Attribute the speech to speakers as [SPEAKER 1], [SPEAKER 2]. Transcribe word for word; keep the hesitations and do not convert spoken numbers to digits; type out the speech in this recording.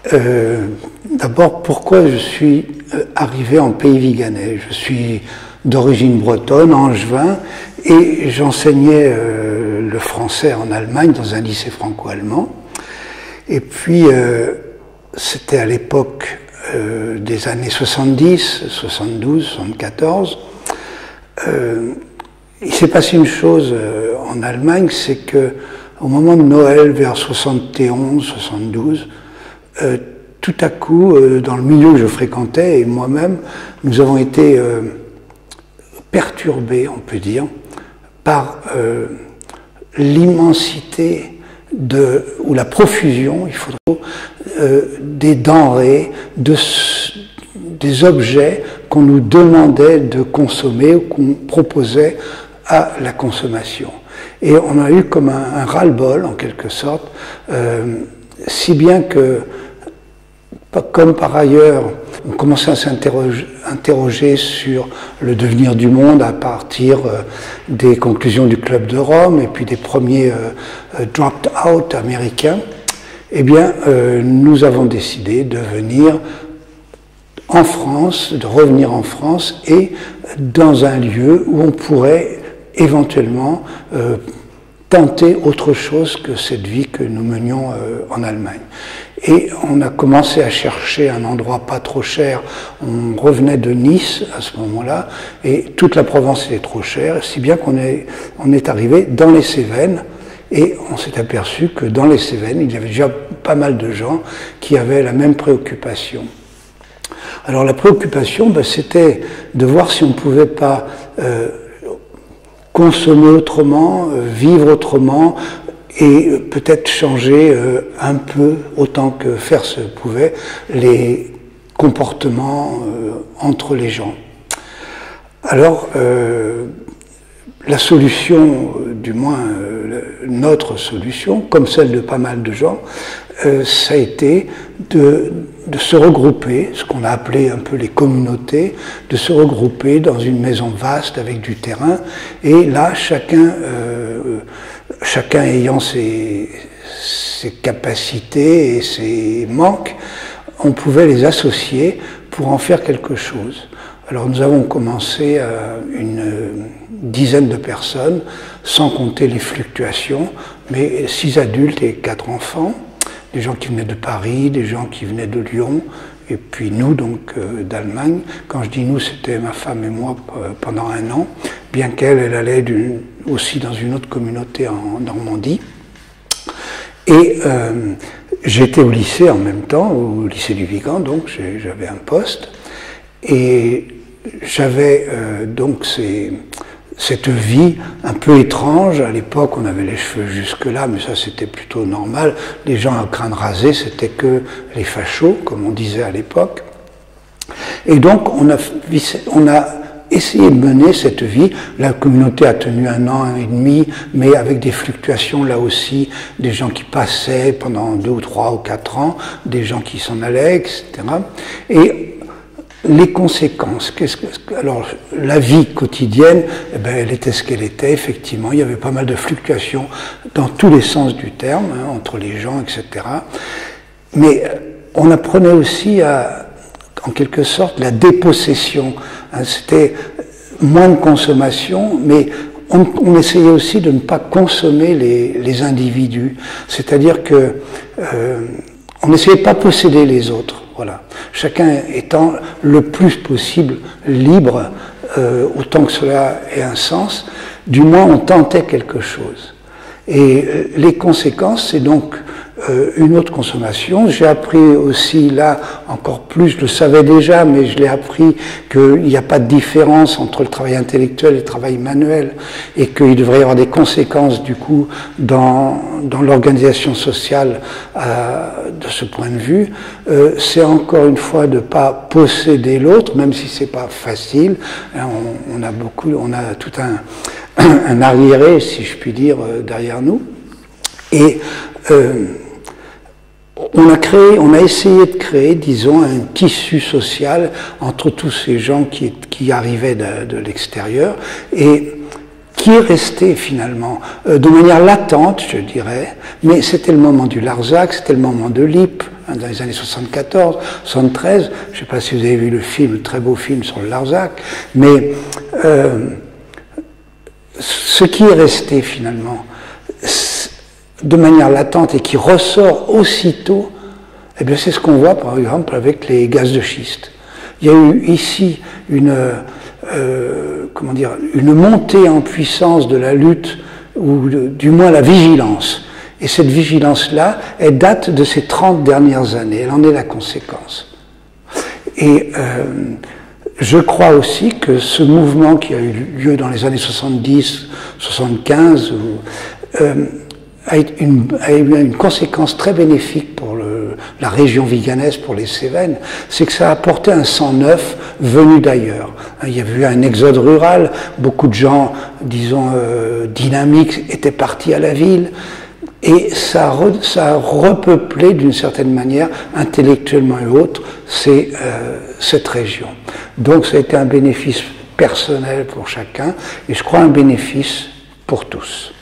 [SPEAKER 1] Euh, D'abord, pourquoi je suis arrivé en pays viganais? Je suis d'origine bretonne, angevin, et j'enseignais euh, le français en Allemagne dans un lycée franco-allemand. Et puis, euh, c'était à l'époque euh, des années soixante-dix, soixante-douze, soixante-quatorze. Euh, il s'est passé une chose euh, en Allemagne, c'est que au moment de Noël, vers soixante et onze, soixante-douze, euh, tout à coup, euh, dans le milieu que je fréquentais, et moi-même, nous avons été euh, perturbés, on peut dire, par euh, l'immensité de, ou la profusion, il faudrait, euh, des denrées, de, des objets qu'on nous demandait de consommer ou qu'on proposait à la consommation. Et on a eu comme un, un ras-le-bol, en quelque sorte, euh, si bien que, comme par ailleurs, on commençait à s'interroger sur le devenir du monde à partir euh, des conclusions du Club de Rome et puis des premiers euh, dropped out américains, eh bien, euh, nous avons décidé de venir en France, de revenir en France et dans un lieu où on pourrait éventuellement euh, tenter autre chose que cette vie que nous menions euh, en Allemagne. Et on a commencé à chercher un endroit pas trop cher. On revenait de Nice à ce moment-là, et toute la Provence était trop chère, si bien qu'on est, on est arrivé dans les Cévennes, et on s'est aperçu que dans les Cévennes, il y avait déjà pas mal de gens qui avaient la même préoccupation. Alors la préoccupation, ben, c'était de voir si on ne pouvait pas euh, consommer autrement, euh, vivre autrement, et peut-être changer euh, un peu, autant que faire se pouvait, les comportements euh, entre les gens. Alors, euh, la solution, euh, du moins euh, notre solution, comme celle de pas mal de gens, euh, ça a été de, de se regrouper, ce qu'on a appelé un peu les communautés, de se regrouper dans une maison vaste avec du terrain, et là, chacun... Euh, Chacun ayant ses, ses capacités et ses manques, on pouvait les associer pour en faire quelque chose. Alors nous avons commencé à une dizaine de personnes, sans compter les fluctuations, mais six adultes et quatre enfants, des gens qui venaient de Paris, des gens qui venaient de Lyon, et puis nous, donc, euh, d'Allemagne. Quand je dis nous, c'était ma femme et moi euh, pendant un an, bien qu'elle, elle allait aussi dans une autre communauté en Normandie. Et euh, j'étais au lycée en même temps, au lycée du Vigan, donc j'avais un poste. Et j'avais euh, donc ces... cette vie un peu étrange. À l'époque, on avait les cheveux jusque-là, mais ça c'était plutôt normal. Les gens à crâne rasé, c'était que les fachos, comme on disait à l'époque. Et donc, on a, on a essayé de mener cette vie. La communauté a tenu un an, un an et demi, mais avec des fluctuations là aussi, des gens qui passaient pendant deux ou trois ou quatre ans, des gens qui s'en allaient, et cetera. Et les conséquences, qu'est-ce que, alors la vie quotidienne, eh ben, elle était ce qu'elle était, effectivement, il y avait pas mal de fluctuations dans tous les sens du terme, hein, entre les gens, et cetera. Mais on apprenait aussi à, en quelque sorte, la dépossession, hein, c'était moins de consommation, mais on, on essayait aussi de ne pas consommer les, les individus, c'est-à-dire que euh, on n'essayait pas de posséder les autres. Voilà. Chacun étant le plus possible libre, euh, autant que cela ait un sens, du moins on tentait quelque chose. Et euh, les conséquences, c'est donc euh, une autre consommation. J'ai appris aussi là, encore plus, je le savais déjà, mais je l'ai appris qu'il n'y a pas de différence entre le travail intellectuel et le travail manuel, et qu'il devrait y avoir des conséquences du coup dans, dans l'organisation sociale euh, de ce point de vue. Euh, c'est encore une fois de ne pas posséder l'autre, même si c'est pas facile. On, on a beaucoup, on a tout un, un arriéré, si je puis dire, derrière nous. Et euh, on a créé, on a essayé de créer, disons, un tissu social entre tous ces gens qui, qui arrivaient de, de l'extérieur et qui qui est resté finalement euh, de manière latente, je dirais, mais c'était le moment du Larzac, c'était le moment de l'Ypres, hein, dans les années soixante-quatorze, soixante-treize, je ne sais pas si vous avez vu le film, le très beau film sur le Larzac, mais euh, ce qui est resté finalement de manière latente et qui ressort aussitôt, eh bien c'est ce qu'on voit par exemple avec les gaz de schiste. Il y a eu ici une, euh, comment dire, une montée en puissance de la lutte, ou de, du moins la vigilance. Et cette vigilance-là, elle date de ces trente dernières années, elle en est la conséquence. Et euh, je crois aussi que ce mouvement qui a eu lieu dans les années soixante-dix, soixante-quinze, euh, a, une, a eu une conséquence très bénéfique pour le, la région viganaise, pour les Cévennes, c'est que ça a apporté un sang neuf venu d'ailleurs. Il y a eu un exode rural, beaucoup de gens, disons, euh, dynamiques étaient partis à la ville, et ça a, re, ça a repeuplé d'une certaine manière, intellectuellement et autres, c'est, euh, cette région. Donc ça a été un bénéfice personnel pour chacun, et je crois un bénéfice pour tous.